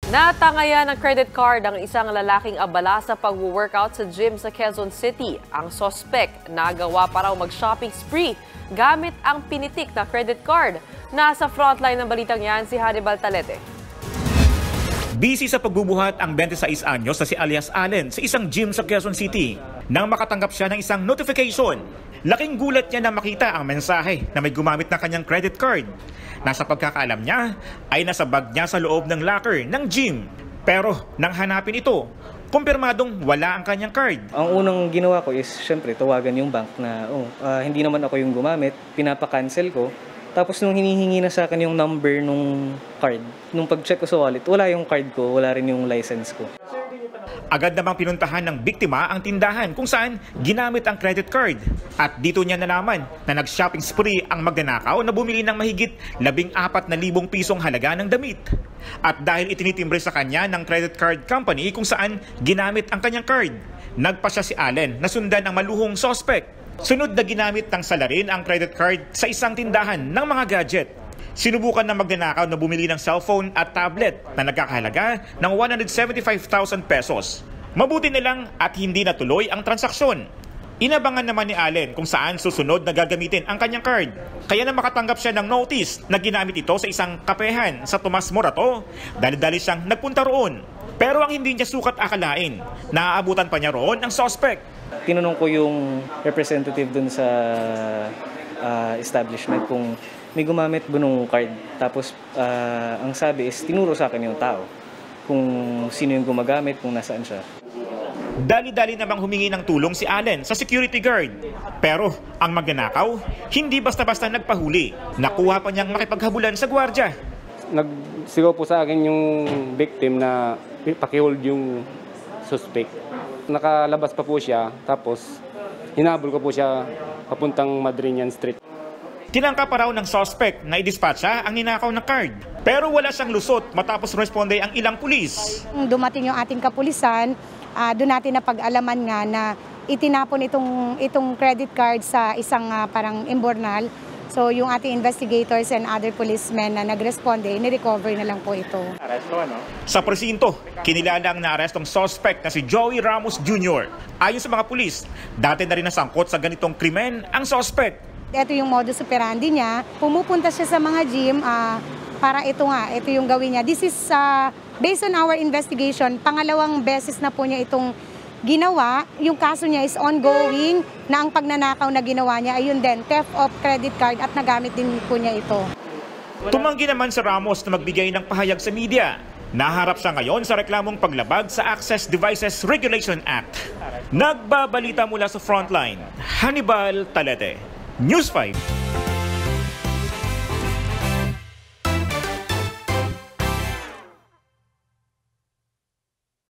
Natangayan ng credit card ang isang lalaking abala sa pag-workout sa gym sa Quezon City. Ang sospek nagawa pa raw mag-shopping spree gamit ang pinitik na credit card. Nasa frontline ng balitang yan si Hannibal Talete. Busy sa pagbubuhat ang 26 anyos na si alias Allen sa isang gym sa Quezon City. Nang makatanggap siya ng isang notification, laking gulat niya na makita ang mensahe na may gumamit ng kanyang credit card. Nasa pagkakaalam niya ay nasa bag niya sa loob ng locker ng gym. Pero nang hanapin ito, kumpirmadong wala ang kanyang card. Ang unang ginawa ko is syempre tawagan yung bank na hindi naman ako yung gumamit, pinapa-cancel ko. Tapos nung hinihingi na sa akin yung number nung card, nung pag-check ko sa wallet, wala yung card ko, wala rin yung license ko. Agad namang pinuntahan ng biktima ang tindahan kung saan ginamit ang credit card. At dito niya nalaman na nag-shopping spree ang magnanakaw na bumili ng mahigit 14,000 pisong halaga ng damit. At dahil itinitimbre sa kanya ng credit card company kung saan ginamit ang kanyang card, nagpasya si Allen na sundan ang maluhong sospek. Sunod na ginamit ng salarin ang credit card sa isang tindahan ng mga gadget. Sinubukan ng magnanakaw na bumili ng cellphone at tablet na nagkakahalaga ng 175,000 pesos. Mabuti na lang at hindi natuloy ang transaksyon. Inabangan naman ni Allen kung saan susunod na gagamitin ang kanyang card. Kaya na makatanggap siya ng notice na ginamit ito sa isang kapehan sa Tomas Morato, dali-dali siyang nagpunta roon. Pero ang hindi niya sukat akalain, naaabutan pa niya roon ang suspect. Tinanong ko yung representative dun sa establishment kung may gumamit ba nung card. Tapos ang sabi is tinuro sa akin yung tao kung sino yung gumagamit, kung nasaan siya. Dali-dali namang humingi ng tulong si Allen sa security guard. Pero ang magnanakaw, hindi basta-basta nagpahuli. Nakuha pa niyang makipaghabulan sa gwardya. Nagsigaw po sa akin yung victim na pakihold yung suspect. Nakalabas pa po siya, tapos hinabol ko po siya papuntang Madrinian Street. Tinangka pa raw ng suspect na i-dispatcha ang ninakaw na card. Pero wala siyang lusot matapos responde ang ilang pulis. Dumating yung ating kapulisan, doon natin napag-alaman nga na itinapon itong credit card sa isang parang imbornal. So yung ating investigators and other policemen na nag-responde, ni-recover na lang po ito. Sa presinto, kinilala ang naarestong suspect na si Joey Ramos Jr. Ayon sa mga pulis, dati na rin nasangkot sa ganitong krimen ang suspect. Ito yung modus operandi niya. Pumupunta siya sa mga gym para ito yung gawin niya. This is based on our investigation, pangalawang beses na po niya itong ginawa. Yung kaso niya is ongoing na ang pagnanakaw na ginawa niya ay yun din, theft of credit card at nagamit din po niya ito. Tumanggi naman si Ramos na magbigay ng pahayag sa media. Naharap siya ngayon sa reklamong paglabag sa Access Devices Regulation Act. Nagbabalita mula sa Frontline, Hannibal Talete, News 5.